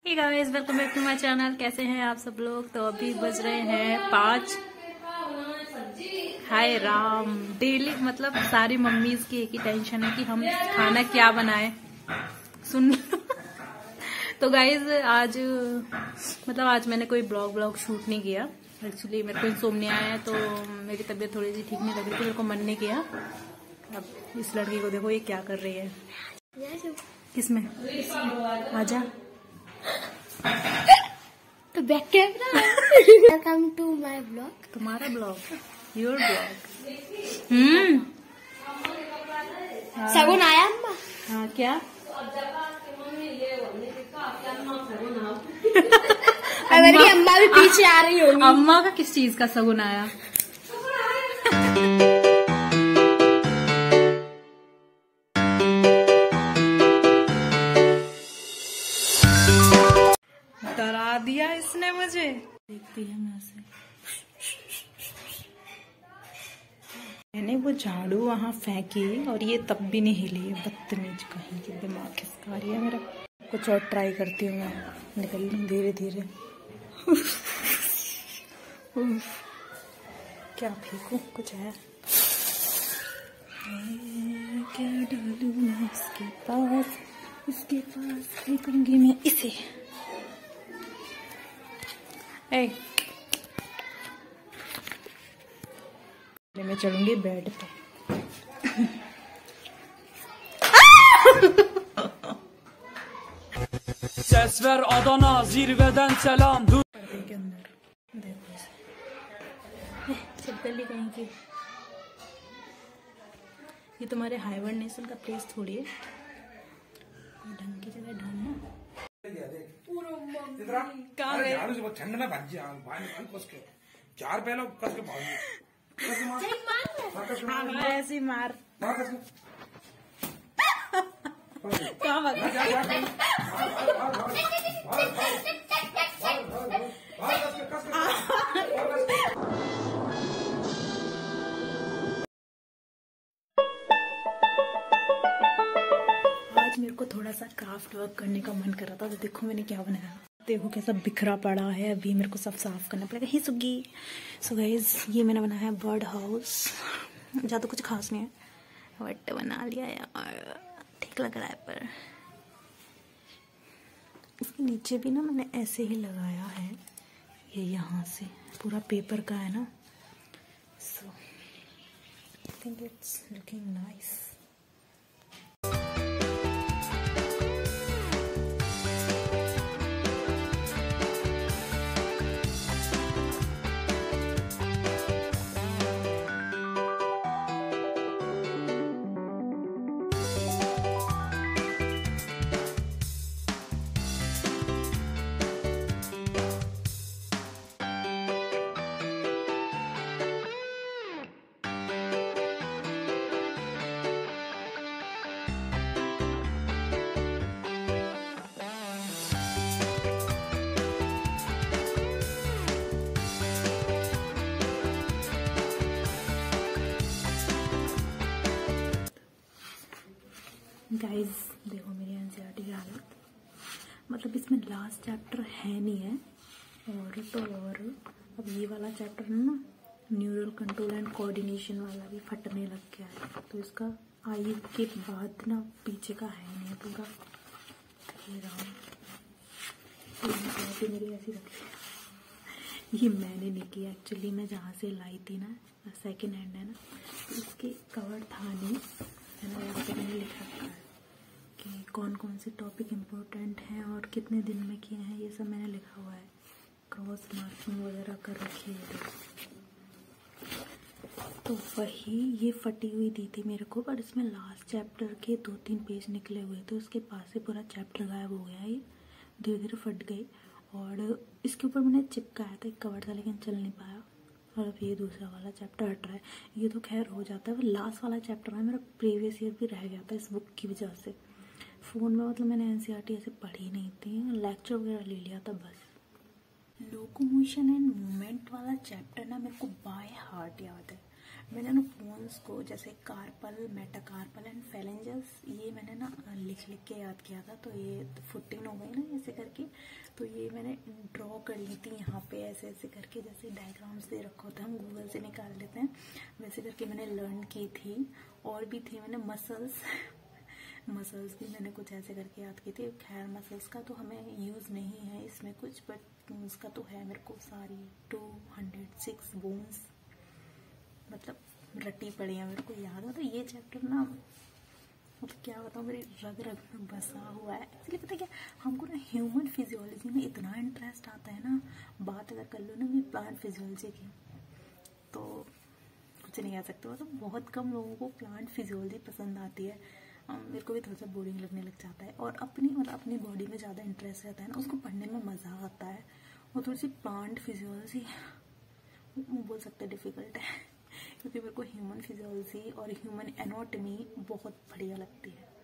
Hey guys, welcome back to my channel. कैसे हैं आप सब लोग? तो अभी बज रहे हैं 5। हाय राम, डेली मतलब सारी मम्मीज की एक ही टेंशन है कि हम खाना क्या बनाएं। सुन तो गाइस आज मैंने कोई ब्लॉग शूट नहीं किया। एक्चुअली मेरे को इंसोम्निया है तो मेरी तबीयत थोड़ी सी ठीक नहीं लग रही थी, मेरे को मन नहीं किया। अब इस लड़की को देखो ये क्या कर रही है। किसमें? आजा तो back camera. Welcome to my blog. तुम्हारा ब्लॉग, योर ब्लॉग। सगुन आया अम्मा? हाँ, क्या? मेरी अम्मा भी पीछे आ रही होगी। अम्मा का किस चीज का सगुन आया? डरा दिया इसने मुझे। देखती है मैं से। मैंने वो झाड़ू वहां फेंकी और ये तब भी नहीं हिली है। बदतमीज कहीं की, दिमाग खिसका रही है मेरा। कुछ और ट्राई करती हूँ मैं, निकल लूँ धीरे धीरे। क्या फेंकूं? कुछ है क्या डालूं मैं इसके पास फेंकूंगी मैं इसे। मैं चढ़ूंगी बेड पे। Ses ver Adana zirveden selam dur. पर्दे के अंदर देखो इसे। छिपकली कहीं की। ये तुम्हारे हाइबरनेशन का प्लेस थोड़ी है। ढंग की जगह ढूंढना। कहाँ गए? ठंड में भज कस के 4 पहले कस के ऐसे ही मार। कहाँ भाग? आज मेरे को थोड़ा सा क्राफ्ट वर्क करने का मन कर रहा था, तो देखो मैंने क्या बनाया। देखो कैसा बिखरा पड़ा है। अभी मेरे को सब साफ करना पड़ेगा। ही सुगी। सो गाइस, ये मैंने बनाया है बर्ड हाउस। ज़्यादा कुछ खास नहीं है, बट बना लिया यार, ठीक लग रहा है। पर इसके नीचे भी ना मैंने ऐसे ही लगाया है। ये यहाँ से पूरा पेपर का है ना। So I think it's looking nice. Guys देखो मेरी एनसीईआरटी की हालत। मतलब इसमें लास्ट चैप्टर है नहीं है, और अब ये वाला चैप्टर ना न्यूरल कंट्रोल एंड कोऑर्डिनेशन वाला भी फटने लग गया है। तो इसका आई के बाद ना पीछे का है नहीं पूरा। ये रहा, तो मेरी ऐसी रखी है। ये मैंने नहीं किया एक्चुअली। मैं जहाँ से लाई थी ना, सेकेंड हैंड है ना, तो इसके कवर था नहीं है ना। यहाँ पे मैंने लिख रखा है कि कौन कौन से टॉपिक इम्पोर्टेंट हैं और कितने दिन में किए हैं, ये सब मैंने लिखा हुआ है। क्रॉस मार्किंग वगैरह कर रखी है। तो वही ये फटी हुई दी थी मेरे को, पर इसमें लास्ट चैप्टर के 2-3 पेज निकले हुए थे। उसके पास से पूरा चैप्टर गायब हो गया। ये धीरे धीरे फट गई। और इसके ऊपर मैंने चिपकाया था एक कवर था, लेकिन चल नहीं पाया। और अब ये दूसरा वाला चैप्टर हट रहा है। ये तो खैर हो जाता है। वो लास्ट वाला चैप्टर है मेरा प्रीवियस ईयर भी रह गया था इस बुक की वजह से। फ़ोन में मतलब मैंने एनसीईआरटी ऐसे पढ़ी नहीं थी, लेक्चर वगैरह ले लिया था बस। लोकोमोशन एंड मूवमेंट वाला चैप्टर ना मेरे को बाय हार्ट याद है। मैंने ना बोन्स को जैसे कार्पल, मेटाकार्पल एंड फेलेंजस ये मैंने ना लिख के याद किया था। तो ये 14 हो गई ना ऐसे करके। तो ये मैंने ड्रॉ कर ली थी यहाँ पे ऐसे ऐसे करके, जैसे डायग्राम्स दे रखा होता है, हम गूगल से निकाल लेते हैं, वैसे करके मैंने लर्न की थी। और भी थी मैंने मसल्स भी मैंने कुछ ऐसे करके याद की थी। खैर मसल्स का तो हमें यूज़ नहीं है इसमें कुछ, बट उसका तो है मेरे को सारी 206 बोन्स मतलब रटी पड़ी है, मेरे को याद है। तो ये चैप्टर ना मतलब क्या बताऊँ, मेरी रग रग में बसा हुआ है। एक्चुअली पता है क्या, हमको ना ह्यूमन फिजियोलॉजी में इतना इंटरेस्ट आता है ना, बात अगर कर लो ना भी प्लांट फिजियोलॉजी की तो कुछ नहीं कह सकते। मतलब बहुत कम लोगों को प्लांट फिजियोलॉजी पसंद आती है, मेरे को भी थोड़ा सा बोरिंग लगने लग जाता है। और अपनी बॉडी में ज़्यादा इंटरेस्ट रहता है ना, उसको पढ़ने में मज़ा आता है। और थोड़ी सी प्लांट फिजियोलॉजी बोल सकते डिफ़िकल्ट है, क्योंकि मेरे को ह्यूमन फिजियोलॉजी और ह्यूमन एनाटॉमी बहुत बढ़िया लगती है।